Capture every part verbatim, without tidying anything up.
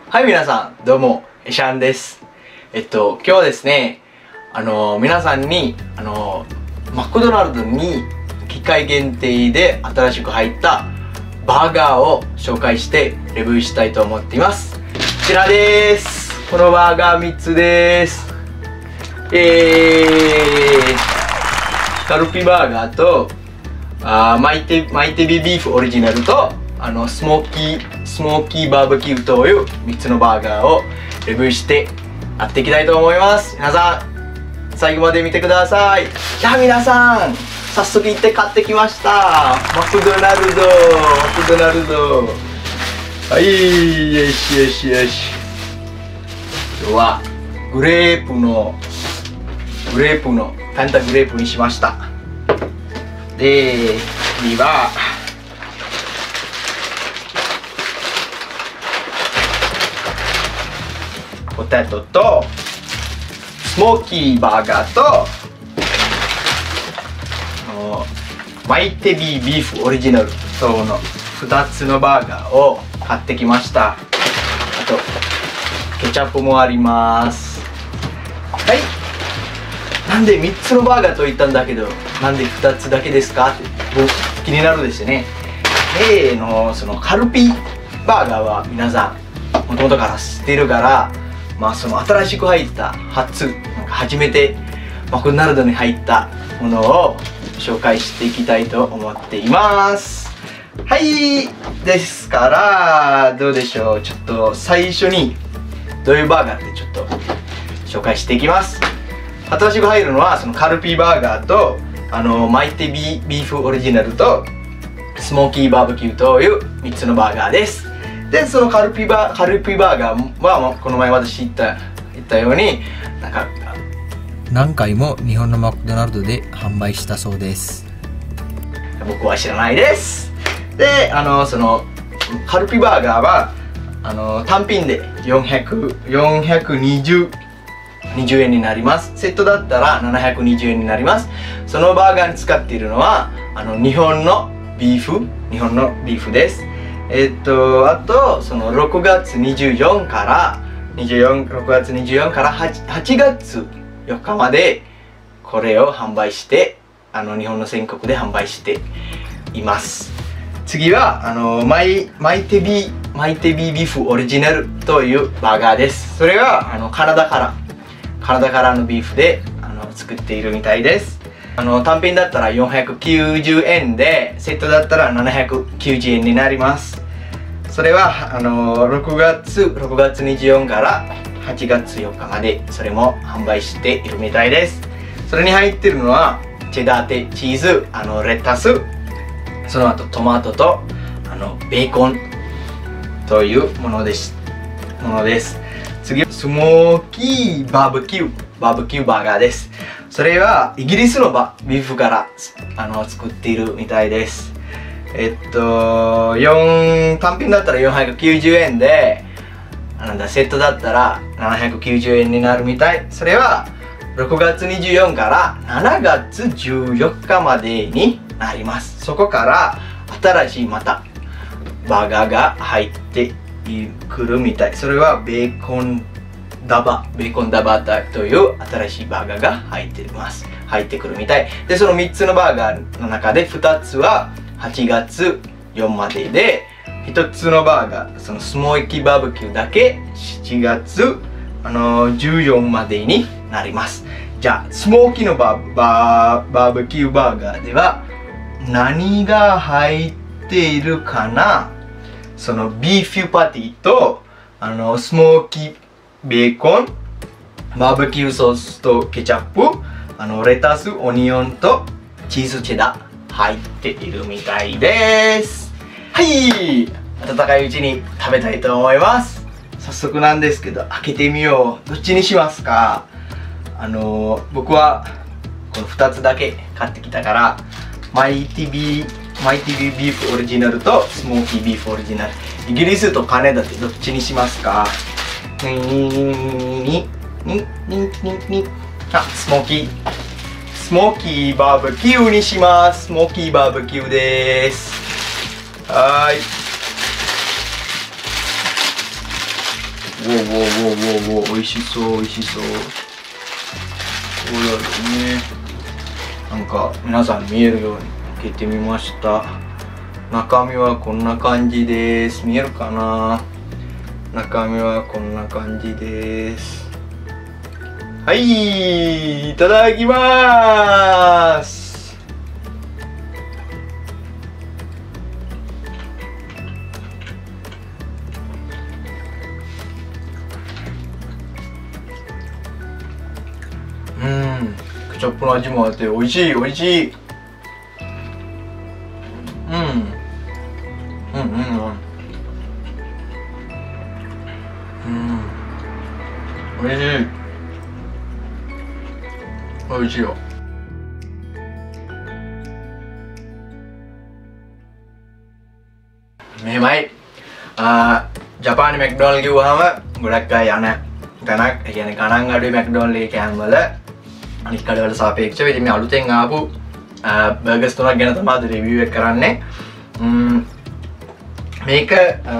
はい、皆さん、どうも、エシャンです。えっと、今日はですね、あのー、皆さんに、あのー、マクドナルドに機械限定で新しく入ったバーガーを紹介してレビューしたいと思っています。こちらです。このバーガーみっつです。えー、カルピバーガーと、あーマイテ、マイテビビーフオリジナルと、あのスモーキースモーキーバーベキューというみっつのバーガーをレビューしてやっていきたいと思います。皆さん最後まで見てください。じゃあ皆さん早速行って買ってきました。マクドナルドマクドナルドはい、よしよしよし。今日はグレープのグレープのファンタグレープにしました。で次はポテトとスモーキーバーガーとマイテビービーフオリジナルとのふたつのバーガーを買ってきました。あとケチャップもあります。はい、なんでみっつのバーガーと言ったんだけどなんでふたつだけですかって気になるですね。A のそのカルピバーガーは皆さんもともとから知っているから、まあその新しく入った初なんか初めてマクドナルドに入ったものを紹介していきたいと思っています。はい、ですからどうでしょう。ちょっと最初にどういうバーガーってちょっと紹介していきます。新しく入るのはそのカルピバーガーとあのマイテビビーフオリジナルとスモーキーバーベキューというみっつのバーガーです。でそのカルピバカルピバーガーはこの前私言った言ったようになんか何回も日本のマクドナルドで販売したそうです。 僕は知らないです。であのそのカルピバーガーはあの単品でよんひゃく、よんひゃくにじゅうえんになります。セットだったらななひゃくにじゅうえんになります。そのバーガーに使っているのはあの日本のビーフ日本のビーフです。えっとあとそのろくがつにじゅうよっかからにじゅうよん、ろくがつにじゅうよっかからはちがつよっかまでこれを販売してあの日本の全国で販売しています。次はあのマイマイテビマイテビビーフオリジナルというバーガーです。それはあのカナダからカナダからのビーフであの作っているみたいです。あの単品だったらよんひゃくきゅうじゅうえんでセットだったらななひゃくきゅうじゅうえんになります。それはあのろくがつにじゅうよっかからはちがつよっかまでそれも販売しているみたいです。それに入っているのはチェダーテチーズ、あのレタス、その後トマトとあのベーコンというものですものです。次スモーキーバーベキューバーベキューバーガーです。それはイギリスのバビーフからあの作っているみたいです。えっとよん単品だったらよんひゃくきゅうじゅうえんでなんだセットだったらななひゃくきゅうじゅうえんになるみたい。それはろくがつにじゅうよっかからしちがつじゅうよっかまでになります。そこから新しいまたバーガーが入ってくるみたい。それはベーコンダバベーコンダバタという新しいバーガーが入っています入ってくるみたいで、そのみっつのバーガーの中でふたつははちがつよっかまでで、ひとつのバーガーそのスモーキーバーベキューだけしちがつあのじゅうよっかまでになります。じゃあスモーキーのバーバーバーベキューバーガーでは何が入っているかな。そのビーフパティとあのスモーキーベーコン、バーベキューソースとケチャップ、あのレタス、オニオンとチーズチェダー入っているみたいです。はい、温かいうちに食べたいと思います。早速なんですけど開けてみよう。どっちにしますか。あのー、僕はこのふたつだけ買ってきたからマイティビマイティビビーフオリジナルとスモーキービーフオリジナル。イギリスとカナダってどっちにしますか。にににににににあ、スモーキースモーキーバーベキューにします。スモーキーバーベキューです。はーい。 おおおおおお、美味しそう美味しそう。どうだろうね。なんか皆さん見えるように開けてみました。中身はこんな感じです。見えるかな。中身はこんな感じです。はい、いただきます。うん、ケチャップの味もあって美味しい美味しい。うんうんうんうんうん美味しい美味しいよ。memang uh, ජපානයේ මැක්ඩොනල්ඩ් කිව්වහම ගොඩක් අය යන තැනක්. ඒ කියන්නේ ගණන් අඩුයි මැක්ඩොනල්ඩ් එකේ කෑම වල අනිත් කඩවල සාපේක්ෂව. ඉතින් මේ අලුතෙන් ආපු බර්ගර්ස් තුනක් ගැන තමයි අද රිවිව් එක කරන්නේ. මේක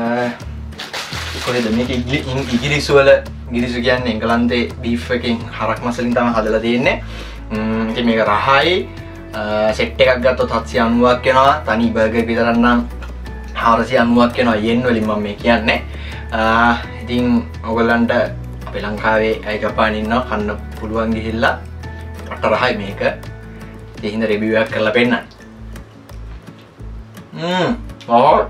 කොහෙද මේක ඉගිරිසු වල ඉගිරිසු කියන්නේ එංගලන්තේ බීෆ් එකෙන් හරක් මස් වලින් තමයි හදලා තියෙන්නේ. ඉතින් මේක රහයි. සෙට් එකක් ගත්තොත් හත්සිය අනූවක් වෙනවා. තනි බර්ගර් විතරක් නම් හාරසිය අනූවක් වෙනවා යෙන් වලින් මම මේ කියන්නේ. ඉතින් ඔයගොල්ලන්ට අපේ ලංකාවේ අය ජපානයේ ඉන්නවා කන්න පුළුවන් ගිහිල්ලා අට රහයි මේක. ඒ හින්දා රිවිව් එකක් කරලා පෙන්නන්න. ම්ම් ඔව්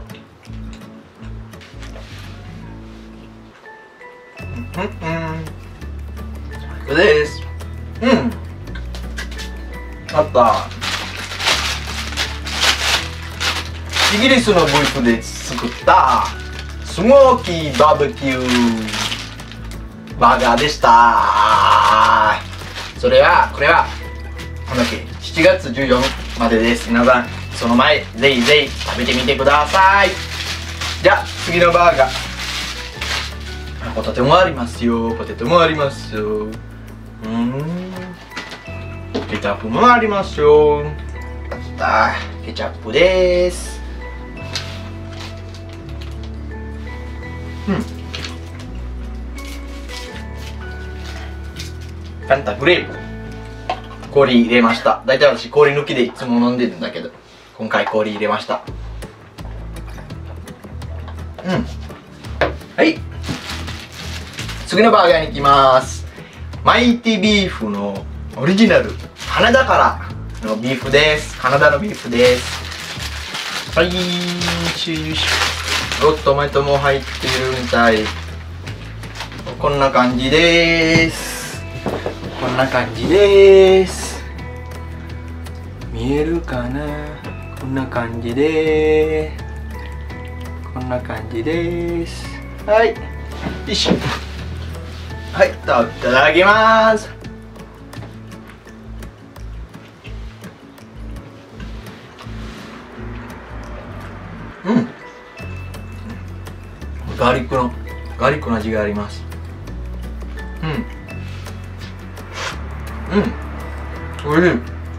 ම්ම් this ම්ම්あった。イギリスのブーフで作ったスモーキーバーベキューバーガーでした。それはこれはこの日しちがつじゅうよっかまでです。皆さんその前ぜひぜひ食べてみてください。じゃあ次のバーガー、ポテトもありますよ。ポテトもありますよ。うんケチャップもありますよ。あケチャップです。うんファンタグレープ氷入れました。だいたい私氷抜きでいつも飲んでるんだけど今回氷入れました。うんはい次のバーガーに行きます。マイティビーフのオリジナルカナダからのビーフです。カナダのビーフです。はい、おっトマトも入ってるみたい。こんな感じです。こんな感じです。見えるかな。こんな感じでこんな感じです。はい、よいしょ。はい、いただきます。うんガーリックのガーリックの味があります。うんうんおいしい。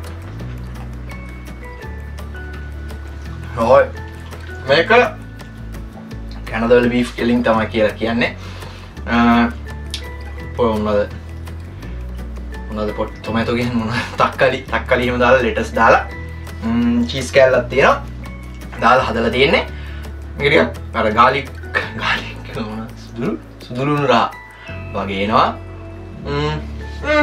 はいමේක කැනඩාවල බීෆ් කෙලින් තමයි කියලා කියන්නේ. ඔය මොනවද මොනවද පොට් ටොමැටෝ ගහන මොනවද තක්කලි තක්කලි එහෙම දාලා ලෙටස් දාලා ම් චීස් කෑල්ලක් තියෙනවා දාලා හදලා තියෙන්නේ. මේක ටිකක් අර ගාලික් ගාලික් කියලා මොනවද සුදුරු සුදුරු නුරා වගේ එනවා. ම් ම්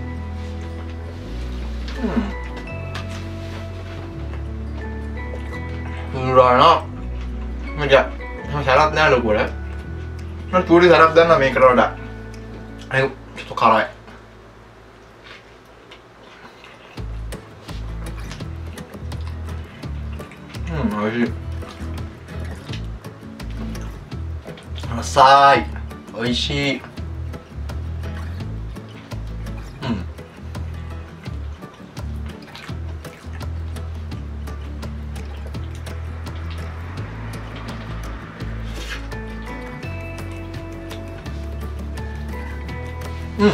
නුරා නා මචං මම සරත් නෑ ලොකු වල මම පූරි සරත් දාන්න මේකට වඩා අයちょっと辛い。うん美味しい。浅い美味しい。うんうん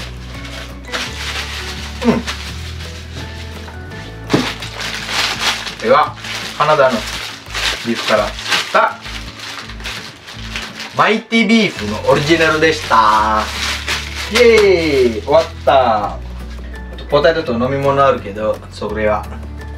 うんれはカナダのビーフから作ったマイティビーフのオリジナルでした。イエーイ、終わった。あとポテトと飲み物あるけど、それは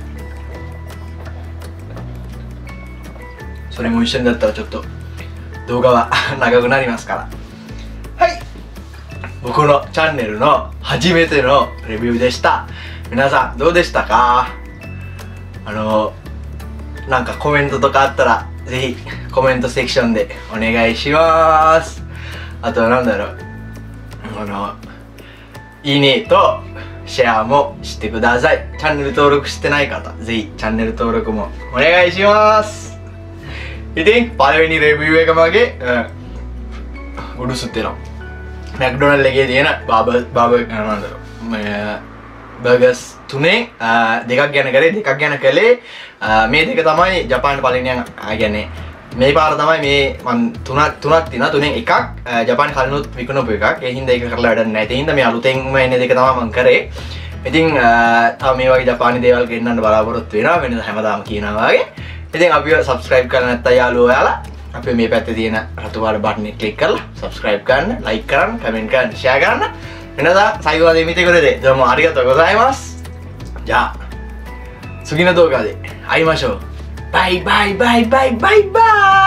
それも一緒にだったらちょっと動画は長くなりますから。はい、僕のチャンネルの初めてのレビューでした。皆さんどうでしたか？あのなんかコメントとかあったらぜひコメントセクションでお願いします。あとなんだろう、あのいいねとシェアもしてください。チャンネル登録してない方ぜひチャンネル登録もお願いします。Itin පළවෙනි review එක මගේ උඩු සුත්තේනවා මැක්ඩොනල්ඩ් එකේ තියෙන බාබර් බාබර් නේද බර්ගර්ස් තුනේ දෙකක් ගැන කරේ දෙකක් ගැන කළේ මේ දෙක තමයි ජපාන් පළවෙනියන් කියන්නේ මේ පාර තමයි මේ මන් තුනක් තුනක් තියෙනවා තුනෙන් එකක් ජපාන් කලිනුත් විකුණපු එකක් ඒ හින්දා ඒක කරලා වැඩක් නැහැ ඒ හින්දා මේ අලුතෙන්ම එන දෙක තමයි මම කරේ. ඉතින් තව මේ වගේ ජපානි දේවල් ගෙන්නන්න බලාපොරොත්තු වෙනවා වෙනද හැමදාම කියනවා වගේ. ඉතින් අපිව subscribe කරලා නැත්නම් යාළුවෝ ඔයාලා අපේ මේ පැත්තේ තියෙන රතු පාට බටන් එක ක්ලික් කරලා subscribe කරන්න, like කරන්න, comment කරන්න, share කරන්න. වෙනදා最後まで見てくれてどうもありがとうございます。じゃあ次の動画で会いましょう。バイバイバイバイバイバ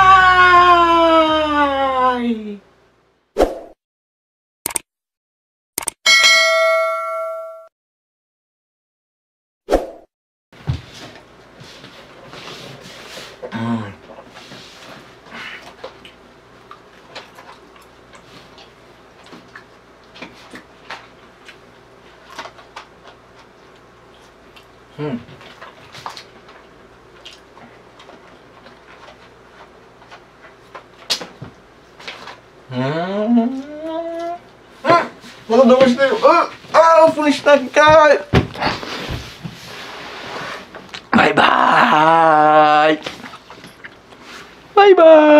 イ。うん。うん。うん。まだどうしてる？あ、あ、オープンしたんかい。バイバーイ。バイバーイ。